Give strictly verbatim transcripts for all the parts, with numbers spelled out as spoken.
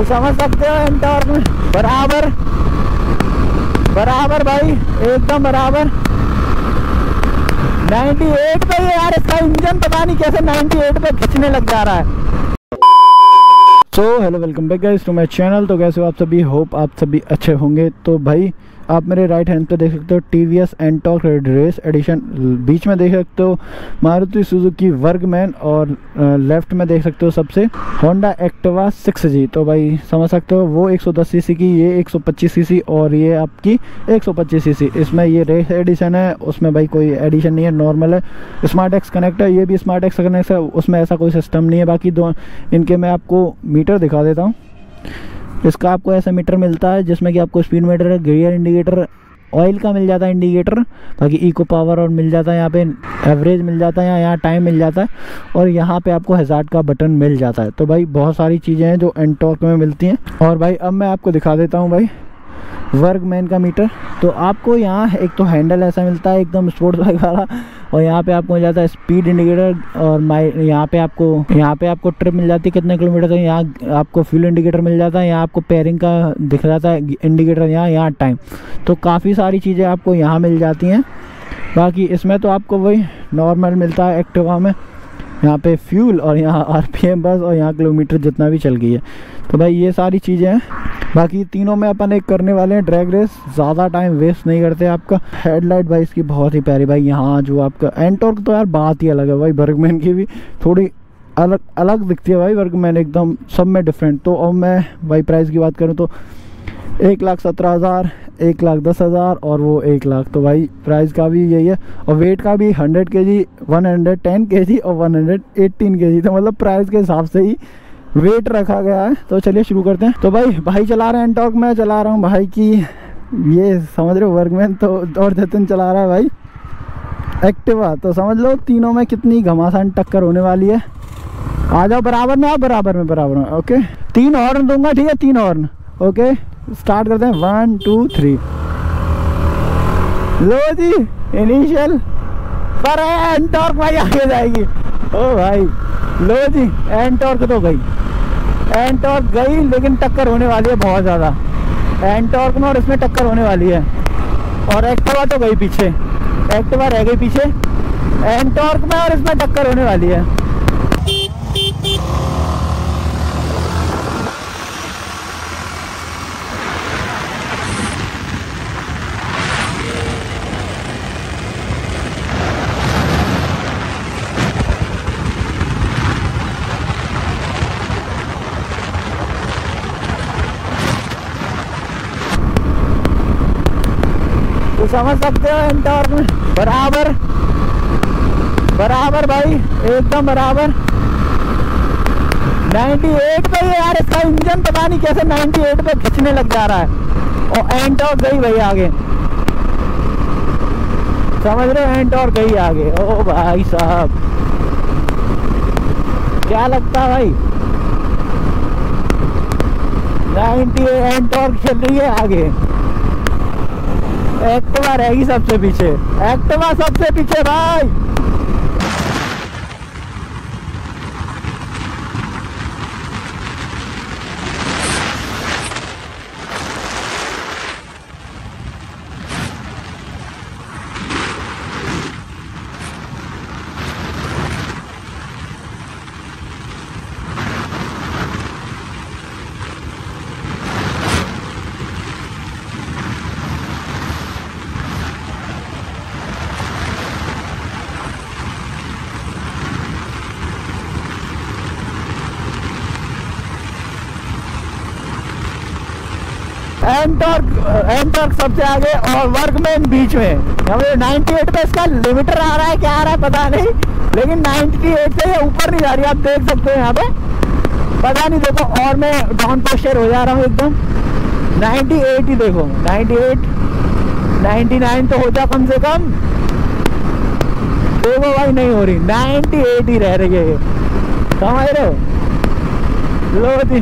समझ सकते हो एंटॉर्क में बराबर बराबर भाई, एकदम बराबर। अट्ठानवे पे यार इसका इंजन पता नहीं कैसे अट्ठानवे पे खींचने लग जा रहा है। So hello, welcome back guys to my channel. तो कैसे हो आप सभी, होप आप सभी अच्छे होंगे। तो भाई आप मेरे राइट हैंड पे देख सकते हो टी वी एस एंटॉर्क रेस एडिशन, बीच में देख सकते हो मारुति सुजुकी वर्गमैन और लेफ्ट में देख सकते हो सबसे होंडा एक्टिवा सिक्स जी। तो भाई समझ सकते हो वो एक सौ दस सीसी की, ये एक सौ पच्चीस सीसी और ये आपकी एक सौ पच्चीस सीसी। इसमें ये रेस एडिशन है, उसमें भाई कोई एडिशन नहीं है, नॉर्मल है। स्मार्ट एक्स कनेक्ट है, ये भी स्मार्ट एक्स कनेक्ट है, उसमें ऐसा कोई सिस्टम नहीं है। बाकी दो इनके मैं आपको मीटर दिखा देता हूँ। इसका आपको ऐसा मीटर मिलता है जिसमें कि आपको speedometer, gear indicator, oil का मिल जाता है इंडिकेटर, बाकी इको पावर और मिल जाता है, यहाँ पे एवरेज मिल जाता है, यहाँ टाइम मिल जाता है और यहाँ पे आपको हैजार्ड का बटन मिल जाता है। तो भाई बहुत सारी चीज़ें हैं जो एंटॉर्क में मिलती हैं। और भाई अब मैं आपको दिखा देता हूँ भाई वर्गमैन का मीटर। तो आपको यहाँ एक तो हैंडल ऐसा मिलता है एकदम स्पोर्ट्स बाइक वाला, और यहाँ पे आपको मिल जाता है स्पीड इंडिकेटर और माइ यहाँ पे आपको यहाँ पे आपको ट्रिप मिल जाती है कितने किलोमीटर तक, यहाँ आपको फ्यूल इंडिकेटर मिल जाता है, यहाँ आपको पेयरिंग का दिख जाता है इंडिकेटर, यहाँ यहाँ टाइम। तो काफ़ी सारी चीज़ें आपको यहाँ मिल जाती हैं। बाकी इसमें तो आपको वही नॉर्मल मिलता है एक्टिवा में, यहाँ पे फ्यूल और यहाँ आरपीएम बस और यहाँ किलोमीटर जितना भी चल गई है। तो भाई ये सारी चीज़ें हैं। बाकी तीनों में अपन एक करने वाले हैं ड्रैग रेस, ज़्यादा टाइम वेस्ट नहीं करते। आपका हेडलाइट भाई इसकी बहुत ही प्यारी भाई, यहाँ जो आपका एंटॉर्क तो यार बात ही अलग है भाई, वर्गमैन की भी थोड़ी अलग अलग दिखती है भाई वर्गमैन, एकदम सब में डिफरेंट। तो अब मैं भाई प्राइस की बात करूँ तो एक लाख सत्रह हज़ार, एक लाख दस हज़ार और वो एक लाख। तो भाई प्राइस का भी यही है और वेट का भी हंड्रेड के जी, वन हंड्रेड टेन के जी और वन हंड्रेड एटीन के जी। तो मतलब प्राइस के हिसाब से ही वेट रखा गया है। तो चलिए शुरू करते हैं। तो भाई भाई चला रहे हैं एंटॉर्क, मैं चला रहा हूँ भाई की ये समझ रहे हो वर्गमैन, तो और जतिन चला रहा है भाई एक्टिवा। तो समझ लो तीनों में कितनी घमासान टक्कर होने वाली है। आ जाओ बराबर में, आप बराबर में बराबर में। ओके, तीन हॉर्न दूंगा, ठीक है, तीन हॉर्न। ओके स्टार्ट करते हैं, वन टू थ्री। लो जी इनिशियल पर एंटॉर्क भाई आगे जाएगी। ओ भाई लो जी एंटॉर्क तो गई, एंटॉर्क गई, लेकिन टक्कर होने वाली है बहुत ज़्यादा एंटॉर्क में और इसमें टक्कर होने वाली है। और एक्टिवा तो गई पीछे, एक्टिवा रह गई पीछे एंटॉर्क में और इसमें टक्कर होने वाली है। तो समझ सकते हो एंटॉर्क में बराबर बराबर भाई, एकदम बराबर। अट्ठानवे पे यार इसका इंजन पता नहीं कैसे अट्ठानवे पे खींचने लग जा रहा है और एंटॉर्क गई भाई आगे, समझ रहे हो, एंटॉर्क गई आगे। ओ भाई साहब क्या लगता है भाई, अट्ठानवे एंटॉर्क चल रही है आगे, एक्टिवा रहेगी सबसे पीछे, एक्टिवा सबसे पीछे भाई। एंटॉर्क एंटॉर्क सबसे आगे और वर्गमैन बीच में। अट्ठानवे पे इसका लिमिटर आ रहा है, क्या आ रहा है पता नहीं, लेकिन अट्ठानवे से ये ऊपर नहीं जा रही, आप देख सकते हो यहाँ पे, पता नहीं। देखो और मैं डाउन पोस्चर हो जा रहा हूँ एकदम, अट्ठानवे ही देखो, अट्ठानवे निन्यानवे तो हो जा कम से कम। देखो भाई नहीं हो रही, अट्ठानवे ही रह रही है ये, समझ रहे हो। लो जी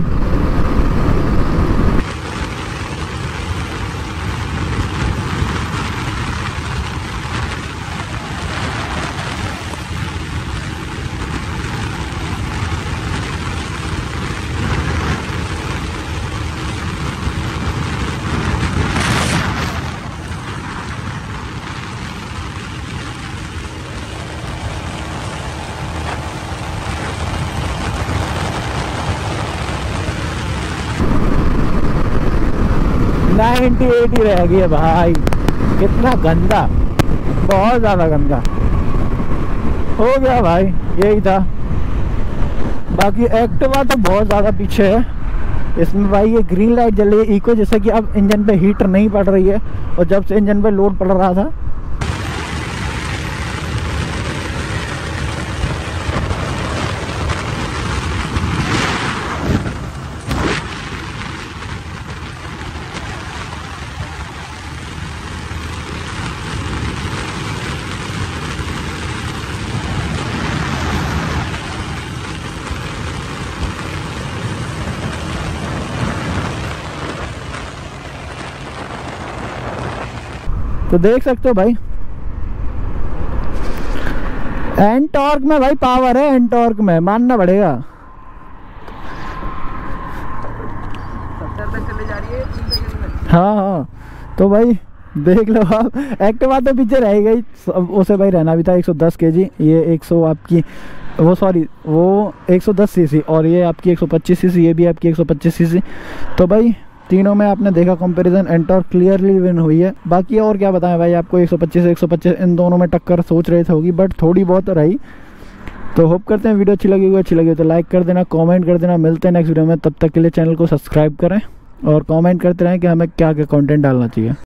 नाइन्टी एट ही रह गई है भाई। कितना गंदा, बहुत ज़्यादा गंदा हो गया भाई, यही था। बाकी एक्टिवा तो बहुत ज़्यादा पीछे है इसमें भाई। ये ग्रीन लाइट जल रही है इको, जैसे कि अब इंजन पे हीटर नहीं पड़ रही है, और जब से इंजन पे लोड पड़ रहा था तो देख सकते हो भाई। एंटॉर्क में भाई पावर है, एंटॉर्क में मानना पड़ेगा। सत्तर तक चले जा रही है तीन सेकंड में। हाँ हाँ, तो भाई देख लो आप। एक्टिवा तो पीछे रह गई, उसे भाई रहना भी था एक सौ दस केजी। ये एक सौ आपकी वो सॉरी वो एक सौ दस सीसी, और ये आपकी एक सौ पच्चीस सीसी, ये भी आपकी एक सौ पच्चीस सीसी। तो भाई तीनों में आपने देखा कंपैरिजन, एंटॉर्क क्लियरली विन हुई है। बाकी और क्या बताएं भाई आपको, एक सौ पच्चीस एक सौ पच्चीस इन दोनों में टक्कर सोच रहे थे होगी, बट थोड़ी बहुत रही। तो होप करते हैं वीडियो अच्छी लगी होगी। अच्छी लगी तो लाइक कर देना, कमेंट कर देना। मिलते हैं नेक्स्ट वीडियो में, तब तक के लिए चैनल को सब्सक्राइब करें और कमेंट करते रहें कि हमें क्या क्या कंटेंट डालना चाहिए।